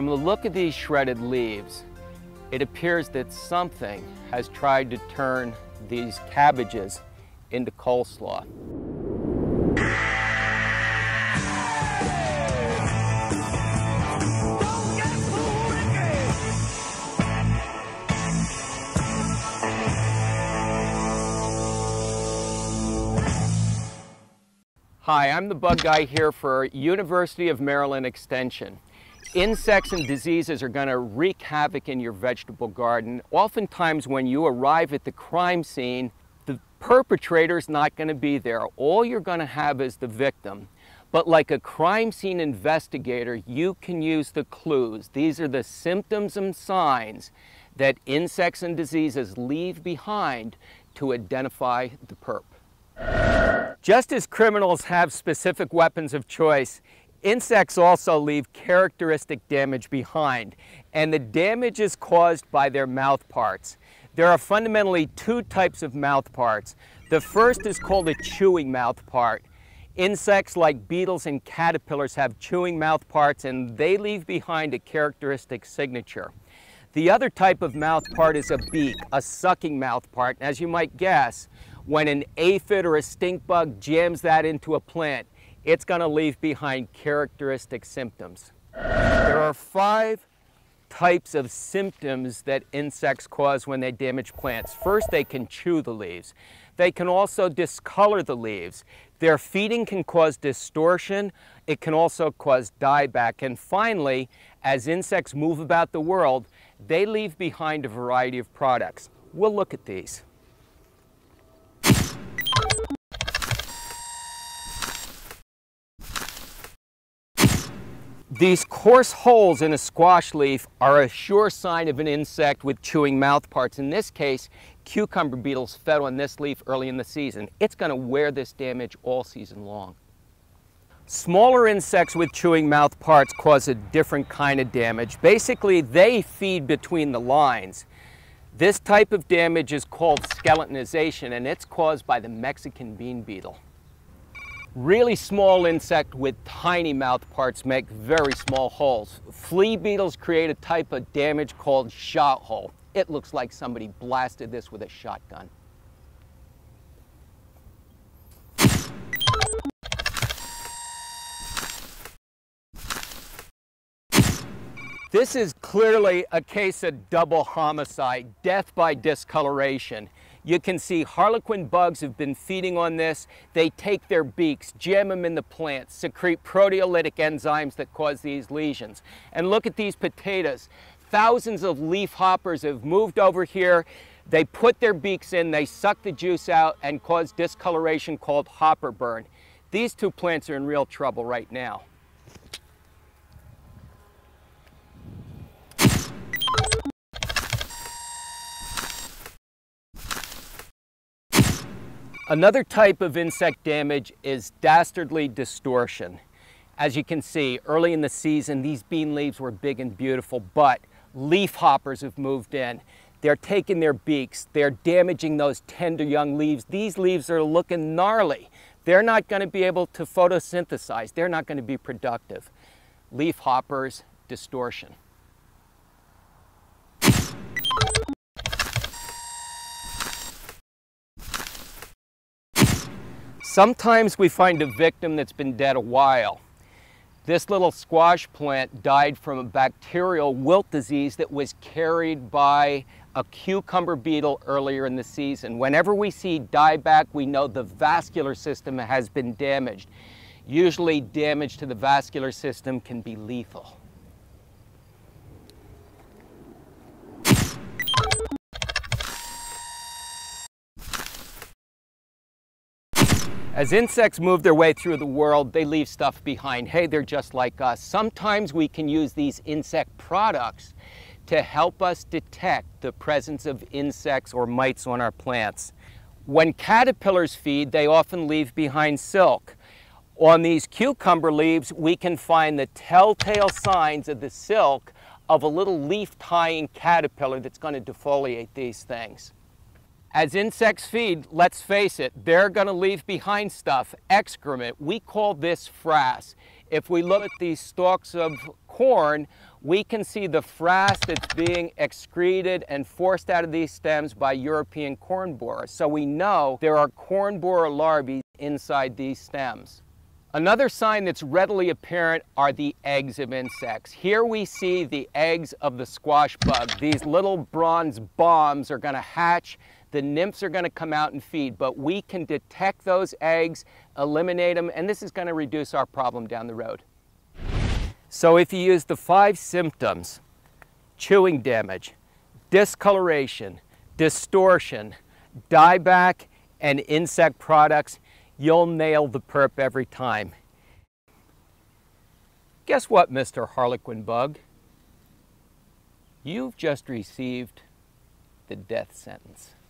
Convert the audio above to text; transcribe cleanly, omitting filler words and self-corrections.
From the look of these shredded leaves, it appears that something has tried to turn these cabbages into coleslaw. Hi, I'm the bug guy here for University of Maryland Extension. Insects and diseases are going to wreak havoc in your vegetable garden. Oftentimes when you arrive at the crime scene, the perpetrator is not going to be there. All you're going to have is the victim. But like a crime scene investigator, you can use the clues. These are the symptoms and signs that insects and diseases leave behind to identify the perp. Just as criminals have specific weapons of choice, insects also leave characteristic damage behind, and the damage is caused by their mouth parts. There are fundamentally two types of mouth parts. The first is called a chewing mouth part. Insects like beetles and caterpillars have chewing mouth parts, and they leave behind a characteristic signature. The other type of mouth part is a beak, a sucking mouth part. As you might guess, when an aphid or a stink bug jams that into a plant, it's going to leave behind characteristic symptoms. There are 5 types of symptoms that insects cause when they damage plants. First, they can chew the leaves. They can also discolor the leaves. Their feeding can cause distortion. It can also cause dieback. And finally, as insects move about the world, they leave behind a variety of products. We'll look at these. These coarse holes in a squash leaf are a sure sign of an insect with chewing mouth parts. In this case, cucumber beetles fed on this leaf early in the season. It's going to wear this damage all season long. Smaller insects with chewing mouth parts cause a different kind of damage. Basically, they feed between the lines. This type of damage is called skeletonization, and it's caused by the Mexican bean beetle. Really small insect with tiny mouth parts make very small holes. Flea beetles create a type of damage called shot hole. It looks like somebody blasted this with a shotgun. This is clearly a case of double homicide, death by discoloration. You can see harlequin bugs have been feeding on this. They take their beaks, jam them in the plants, secrete proteolytic enzymes that cause these lesions. And look at these potatoes. Thousands of leaf hoppers have moved over here. They put their beaks in, they suck the juice out and cause discoloration called hopper burn. These 2 plants are in real trouble right now. Another type of insect damage is dastardly distortion. As you can see, early in the season, these bean leaves were big and beautiful, but leaf hoppers have moved in. They're taking their beaks, they're damaging those tender young leaves. These leaves are looking gnarly. They're not going to be able to photosynthesize. They're not going to be productive. Leaf hoppers, distortion. Sometimes we find a victim that's been dead a while. This little squash plant died from a bacterial wilt disease that was carried by a cucumber beetle earlier in the season. Whenever we see dieback, we know the vascular system has been damaged. Usually damage to the vascular system can be lethal. As insects move their way through the world, they leave stuff behind. Hey, they're just like us. Sometimes we can use these insect products to help us detect the presence of insects or mites on our plants. When caterpillars feed, they often leave behind silk. On these cucumber leaves, we can find the telltale signs of the silk of a little leaf-tying caterpillar that's going to defoliate these things. As insects feed, let's face it, they're going to leave behind stuff, excrement. We call this frass. If we look at these stalks of corn, corn, we can see the frass that's being excreted and forced out of these stems by European corn borers. So we know there are corn borer larvae inside these stems. Another sign that's readily apparent are the eggs of insects. Here we see the eggs of the squash bug. These little bronze bombs are going to hatch. The nymphs are going to come out and feed, but we can detect those eggs, eliminate them, and this is going to reduce our problem down the road. So if you use the 5 symptoms, chewing damage, discoloration, distortion, dieback, and insect products, you'll nail the perp every time. Guess what, Mr. Harlequin Bug? You've just received the death sentence.